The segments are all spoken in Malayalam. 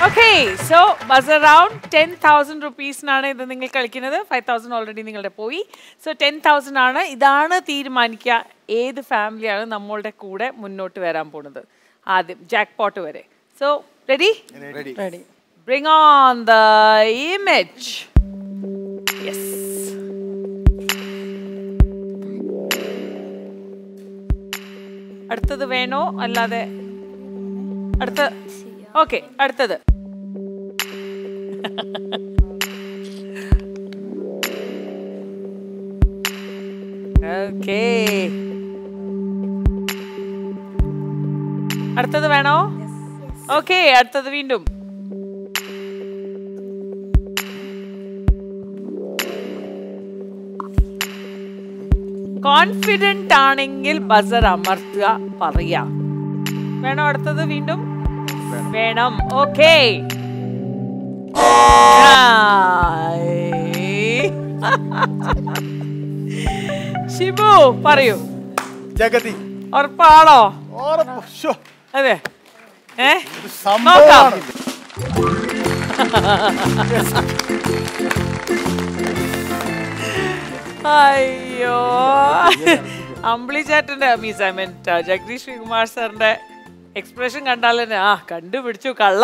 Okay, so buzzer round 10,000 rupees നാണ് ഇത് നിങ്ങൾ കളിക്കുന്നത്. 5,000 ഓൾറെഡി നിങ്ങളുടെ പോയി. So 10,000 ആണ്. ഇതാണ് തീരുമാനിക്കുക ഏത് ഫാമിലിയാണ് നമ്മളുടെ കൂടെ മുന്നോട്ട് വരാൻ പോകുന്നത്. ആദ്യം ജാക്ക്പോട്ട് വരെ. So ready? Ready. Bring on the image. Yes. അടുത്തത് വേണോ അല്ലാതെ അടുത്ത ഓക്കെ അടുത്തത് ഓക്കെ അടുത്തത് വേണോ ഓക്കെ അടുത്തത് വീണ്ടും കോൺഫിഡന്റ് ആണെങ്കിൽ ബസർ അമർത്തുക പറയാ വേണോ അടുത്തത് വീണ്ടും വേണം ഓക്കെ ഷിബു പറയൂ ജഗതി ഉറപ്പാണോ അതെ നോക്കാം അയ്യോ അമ്പിളി ചേട്ടന്റെ means I mean Jagadish Sreekumar സാറിന്റെ എക്സ്പ്രഷൻ കണ്ടാൽ തന്നെ കണ്ടുപിടിച്ചു കള്ള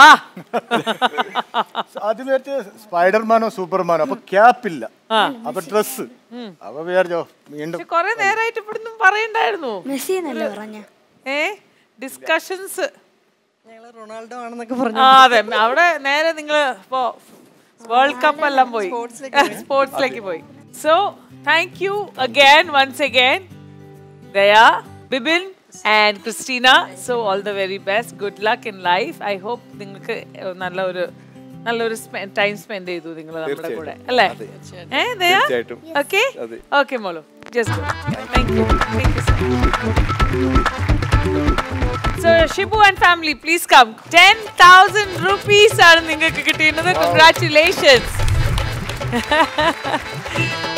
ആദ്യം വിചാരിച്ച സ്പൈഡർമാനോ സൂപ്പർമാനോ അപ്പൊ ക്യാപ്പില്ല അപ്പൊ ഡ്രസ് അപ്പൊ വിചാരിച്ചോ വീണ്ടും കൊറേ നേരമായിട്ട് ഇവിടുന്ന് പറയണ്ടായിരുന്നു ഡിസ്കഷൻസ് റൊണാൾഡോ ആണെന്നൊക്കെ പറഞ്ഞു അതെ അവിടെ നേരെ നിങ്ങള് ഇപ്പോ വേൾഡ് കപ്പ് എല്ലാം പോയി സ്പോർട്സിലേക്ക് പോയി so thank you again once again Daya Bibin and Christina, so all the very best, good luck in life. I hope നിങ്ങൾക്ക് നല്ലൊരു ടൈം സ്പെൻഡ് ചെയ്തു നിങ്ങൾ നമ്മുടെ കൂടെ അല്ലേ ദയാ ഓക്കെ ഓക്കെ മോളു just thank you So Shibu and family, please come. 10,000 rupees are നിങ്ങൾക്ക് കിട്ടിയത്. Congratulations.